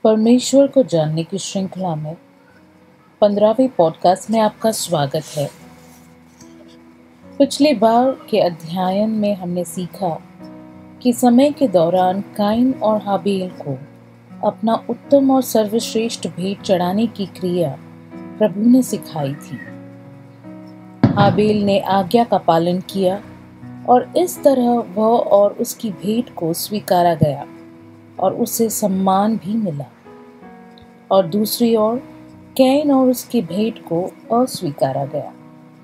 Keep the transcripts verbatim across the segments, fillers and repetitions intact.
परमेश्वर को जानने की श्रृंखला में पंद्रहवें पॉडकास्ट में आपका स्वागत है। पिछले बार के अध्ययन में हमने सीखा कि समय के दौरान काइन और हाबेल को अपना उत्तम और सर्वश्रेष्ठ भेंट चढ़ाने की क्रिया प्रभु ने सिखाई थी। हाबेल ने आज्ञा का पालन किया और इस तरह वह और उसकी भेंट को स्वीकारा गया और उसे सम्मान भी मिला। और दूसरी ओर कैन और उसकी भेंट को अस्वीकारा गया।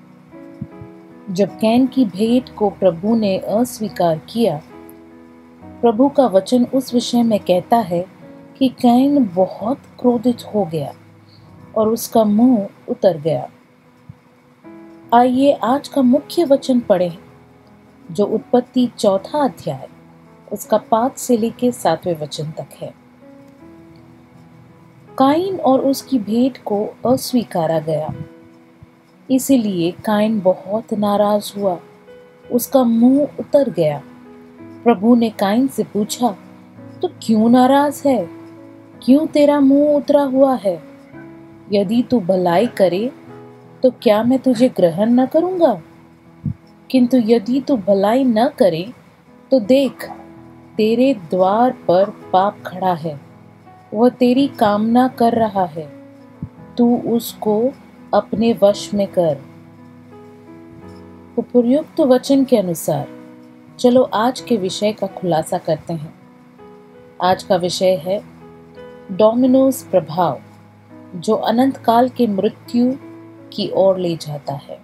जब कैन की भेंट को प्रभु ने अस्वीकार किया, प्रभु का वचन उस विषय में कहता है कि कैन बहुत क्रोधित हो गया और उसका मुंह उतर गया। आइए आज का मुख्य वचन पढ़ें, जो उत्पत्ति चौथा अध्याय उसका पांच से लेकर सातवें वचन तक है। काइन और उसकी भेंट को अस्वीकारा गया, इसीलिए काइन बहुत नाराज हुआ, उसका मुंह उतर गया। प्रभु ने काइन से पूछा, तो क्यों नाराज है? क्यों तेरा मुंह उतरा हुआ है? यदि तू भलाई करे तो क्या मैं तुझे ग्रहण न करूंगा? किंतु यदि तू भलाई न करे तो देख, तेरे द्वार पर पाप खड़ा है, वह तेरी कामना कर रहा है, तू उसको अपने वश में कर। उपयुक्त वचन के अनुसार चलो आज के विषय का खुलासा करते हैं। आज का विषय है डोमिनोज प्रभाव, जो अनंत काल के मृत्यु की ओर ले जाता है।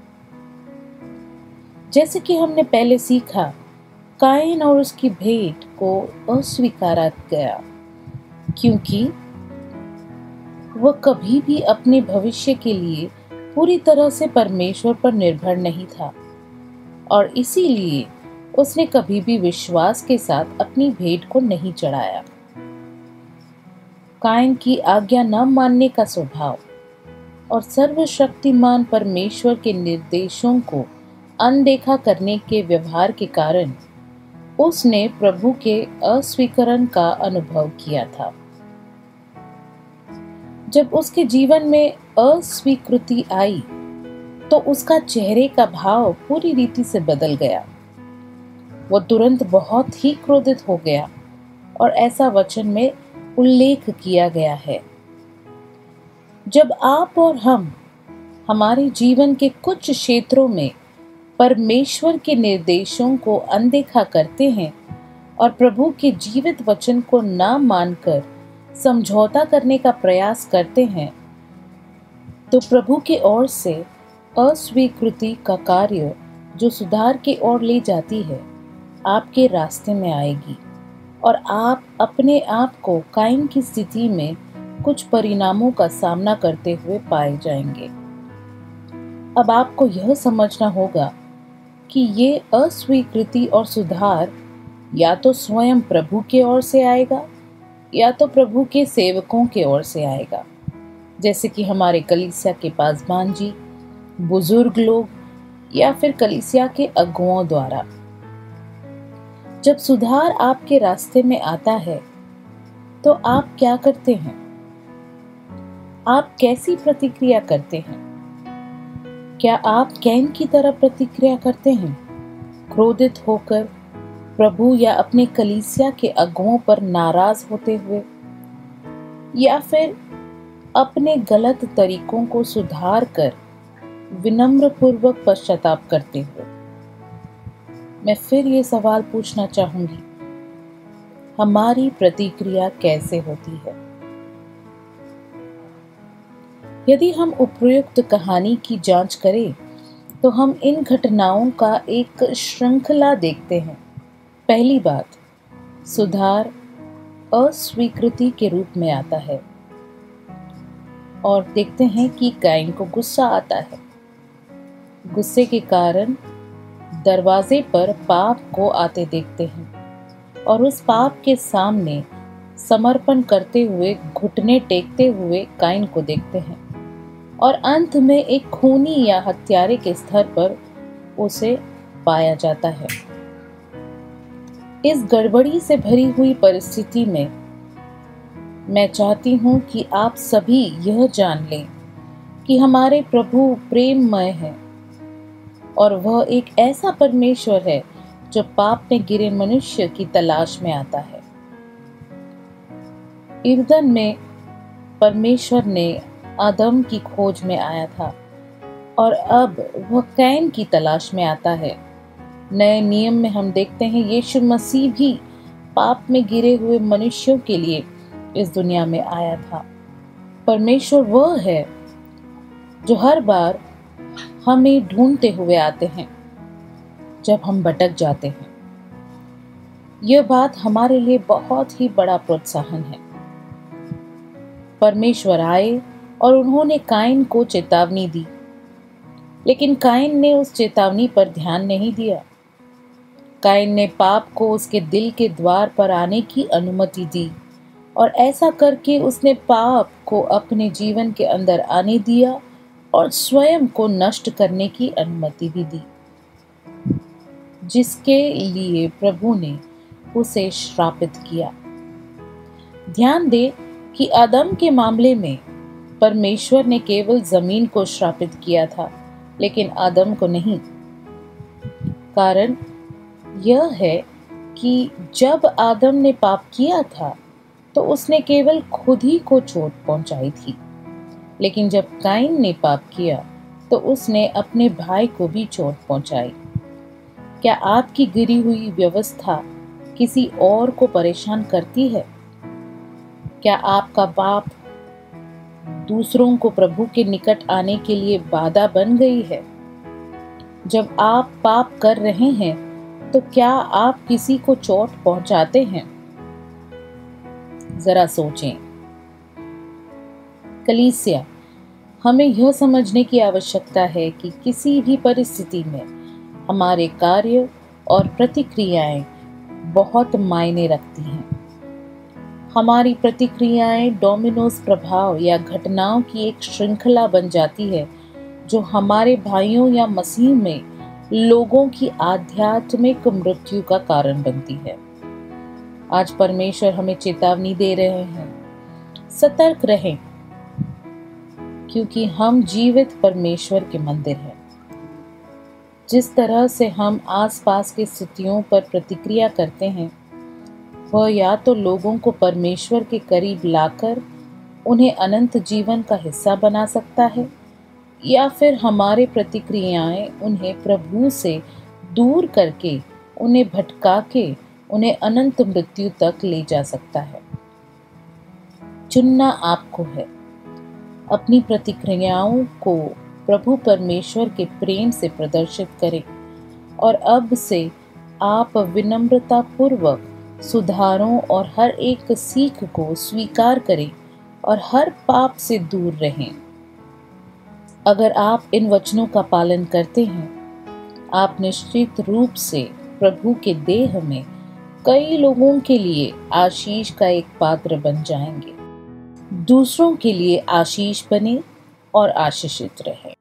जैसे कि हमने पहले सीखा, काइन और उसकी भेंट को अस्वीकारा गया क्योंकि वह कभी भी अपने भविष्य के लिए पूरी तरह से परमेश्वर पर निर्भर नहीं था और इसीलिए उसने कभी भी विश्वास के साथ अपनी भेंट को नहीं चढ़ाया। काइन की आज्ञा न मानने का स्वभाव और सर्वशक्तिमान परमेश्वर के निर्देशों को अनदेखा करने के व्यवहार के कारण उसने प्रभु के अस्वीकरण का अनुभव किया था। जब उसके जीवन में अस्वीकृति आई तो उसका चेहरे का भाव पूरी रीति से बदल गया। वह तुरंत बहुत ही क्रोधित हो गया और ऐसा वचन में उल्लेख किया गया है। जब आप और हम हमारे जीवन के कुछ क्षेत्रों में परमेश्वर के निर्देशों को अनदेखा करते हैं और प्रभु के जीवित वचन को ना मानकर समझौता करने का प्रयास करते हैं, तो प्रभु की ओर से अस्वीकृति का कार्य जो सुधार की ओर ले जाती है, आपके रास्ते में आएगी और आप अपने आप को काइन की स्थिति में कुछ परिणामों का सामना करते हुए पाए जाएंगे। अब आपको यह समझना होगा कि ये अस्वीकृति और सुधार या तो स्वयं प्रभु के ओर से आएगा या तो प्रभु के सेवकों के ओर से आएगा, जैसे कि हमारे कलीसिया के पासबान जी, बुजुर्ग लोग या फिर कलीसिया के अगुओं द्वारा। जब सुधार आपके रास्ते में आता है तो आप क्या करते हैं? आप कैसी प्रतिक्रिया करते हैं? क्या आप कैन की तरह प्रतिक्रिया करते हैं, क्रोधित होकर प्रभु या अपने कलीसिया के अगुओं पर नाराज होते हुए, या फिर अपने गलत तरीकों को सुधार कर विनम्र पूर्वक पश्चाताप करते हुए? मैं फिर ये सवाल पूछना चाहूंगी, हमारी प्रतिक्रिया कैसे होती है? यदि हम उपयुक्त कहानी की जांच करें तो हम इन घटनाओं का एक श्रृंखला देखते हैं। पहली बात, सुधार अस्वीकृति के रूप में आता है और देखते हैं कि काइन को गुस्सा आता है। गुस्से के कारण दरवाजे पर पाप को आते देखते हैं और उस पाप के सामने समर्पण करते हुए, घुटने टेकते हुए काइन को देखते हैं और अंत में एक खूनी या हत्यारे के स्तर पर उसे पाया जाता है। इस गड़बड़ी से भरी हुई परिस्थिति में मैं चाहती हूँ कि आप सभी यह जान लें कि हमारे प्रभु प्रेममय हैं और वह एक ऐसा परमेश्वर है जो पाप में गिरे मनुष्य की तलाश में आता है। ईदन में परमेश्वर ने आदम की खोज में आया था और अब वह कैन की तलाश में आता है। नए नियम में हम देखते हैं यीशु मसीह भी पाप में गिरे हुए मनुष्यों के लिए इस दुनिया में आया था। परमेश्वर वह है जो हर बार हमें ढूंढते हुए आते हैं जब हम भटक जाते हैं। यह बात हमारे लिए बहुत ही बड़ा प्रोत्साहन है। परमेश्वर आए और उन्होंने काइन को चेतावनी दी, लेकिन काइन ने उस चेतावनी पर ध्यान नहीं दिया। काइन ने पाप को उसके दिल के द्वार पर आने की अनुमति दी और ऐसा करके उसने पाप को अपने जीवन के अंदर आने दिया और स्वयं को नष्ट करने की अनुमति भी दी, जिसके लिए प्रभु ने उसे श्रापित किया। ध्यान दें कि आदम के मामले में परमेश्वर ने केवल जमीन को श्रापित किया था, लेकिन आदम को नहीं। कारण यह है कि जब आदम ने पाप किया था तो उसने केवल खुद ही को चोट पहुंचाई थी, लेकिन जब काइन ने पाप किया तो उसने अपने भाई को भी चोट पहुंचाई। क्या आपकी गिरी हुई व्यवस्था किसी और को परेशान करती है? क्या आपका पाप दूसरों को प्रभु के निकट आने के लिए बाधा बन गई है? जब आप पाप कर रहे हैं तो क्या आप किसी को चोट पहुंचाते हैं? जरा सोचें। कलीसिया, हमें यह समझने की आवश्यकता है कि किसी भी परिस्थिति में हमारे कार्य और प्रतिक्रियाएं बहुत मायने रखती हैं। हमारी प्रतिक्रियाएं डोमिनोज प्रभाव या घटनाओं की एक श्रृंखला बन जाती है जो हमारे भाइयों या मसीह में लोगों की आध्यात्मिक मृत्यु का कारण बनती है। आज परमेश्वर हमें चेतावनी दे रहे हैं, सतर्क रहें, क्योंकि हम जीवित परमेश्वर के मंदिर हैं। जिस तरह से हम आसपास की स्थितियों पर प्रतिक्रिया करते हैं, वह या तो लोगों को परमेश्वर के करीब लाकर उन्हें अनंत जीवन का हिस्सा बना सकता है, या फिर हमारे प्रतिक्रियाएं उन्हें प्रभु से दूर करके, उन्हें भटका के उन्हें अनंत मृत्यु तक ले जा सकता है। चुनना आपको है। अपनी प्रतिक्रियाओं को प्रभु परमेश्वर के प्रेम से प्रदर्शित करें और अब से आप विनम्रता पूर्वक सुधारों और हर एक सीख को स्वीकार करें और हर पाप से दूर रहें। अगर आप इन वचनों का पालन करते हैं, आप निश्चित रूप से प्रभु के देह में कई लोगों के लिए आशीष का एक पात्र बन जाएंगे। दूसरों के लिए आशीष बने और आशीषित रहें।